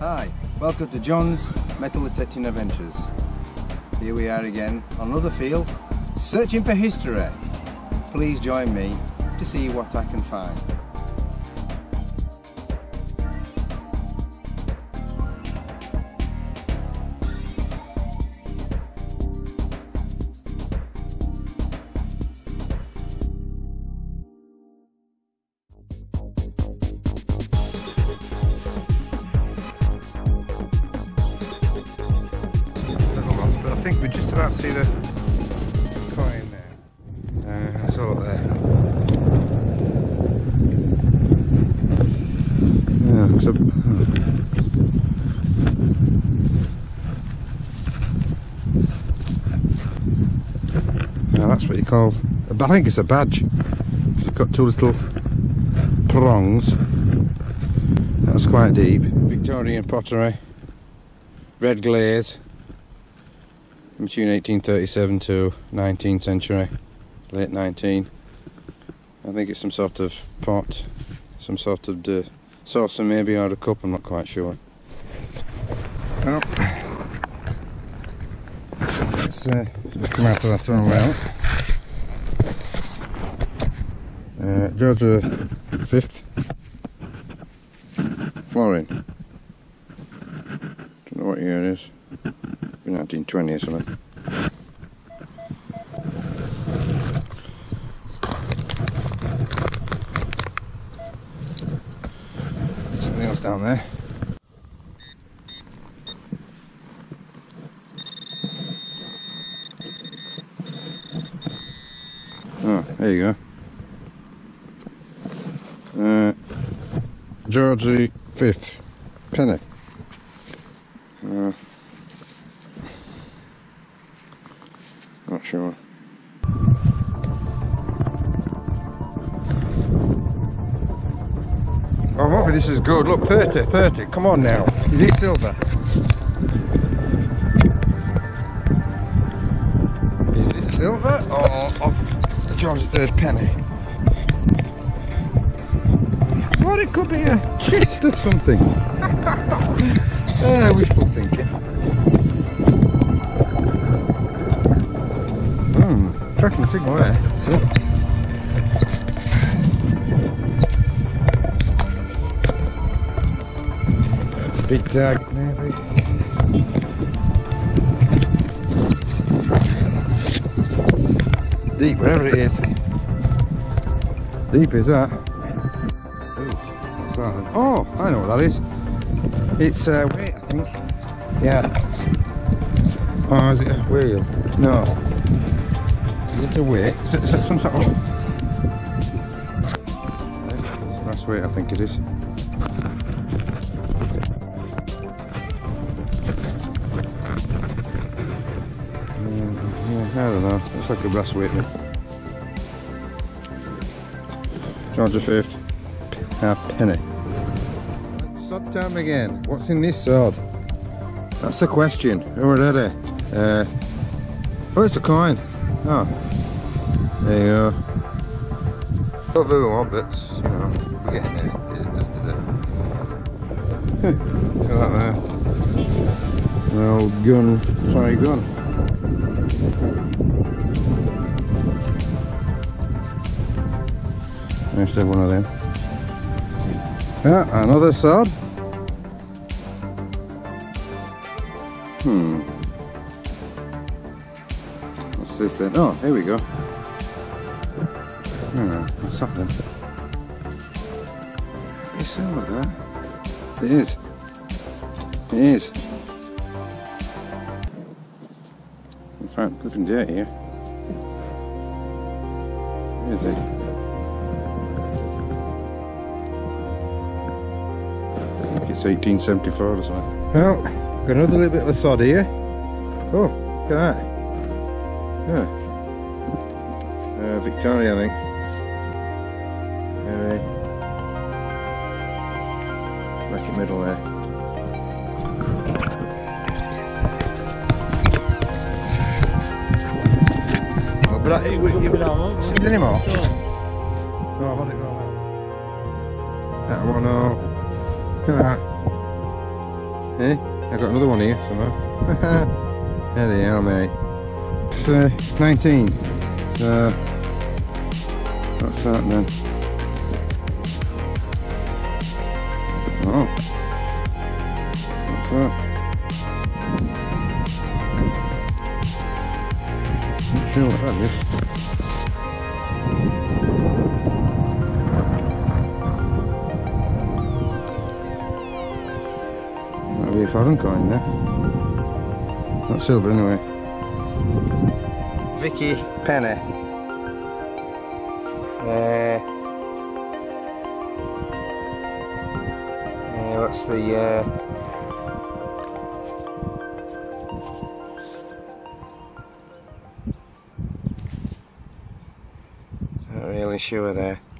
Hi, welcome to John's Metal Detecting Adventures. Here we are again on another field, searching for history. Please join me to see what I can find. I think we just about see the coin there. It's all there. Yeah, so, yeah, that's what you call. I think it's a badge. It's got two little prongs. That's quite deep. Victorian pottery, red glaze. Between 1837 to 19th century, late 19. I think it's some sort of pot, some sort of saucer maybe, or a cup, I'm not quite sure. Well, let's just come out of that one well. George V, florin. Don't know what year it is. 1920 or something. Something else down there. Oh, there you go. George V, penny. Not sure. Oh, maybe this is good. Look, 30. Come on now. Is it silver? Is this silver or of George III penny? Well, it could be a chest of something. Wishful thinking. Cracking signal there. Big tag, maybe. Deep, wherever it is. Deep is that? Ooh, what's that then? Oh, I know what that is. It's weight, I think. Yeah. Oh, is it a wheel? No. Is it a weight? Is it some sort of... That's weight, I think it is. I don't know, it's like a brass weight. George V, half penny. Sword time again. What's in this sword? That's the question. Already. Oh, it's a coin. Oh, there you go. Not very well, but you know, we're getting there. Look at that there. An old gun, fire gun. Nice to have one of them. Yeah, another sword. What's this then? Oh, here we go. What's that then? Is silver there? It is. It is. In fact, looking dirt here. Where is it? I think it's 1874 or something. Well, got another little bit of a sod here. Oh, look at that. Yeah. Victoria, I think. Maybe. Smack it middle there. Oh, but I, is any more? No, I've had it all out. That one, oh. Look at that. Hey, I've got another one here somewhere. There they are, mate. It's 19. So, what's that then? Oh. What's that? Not sure what that is. That'll be a foreign coin there. Not silver anyway. Vicky penny. What's the not really sure there.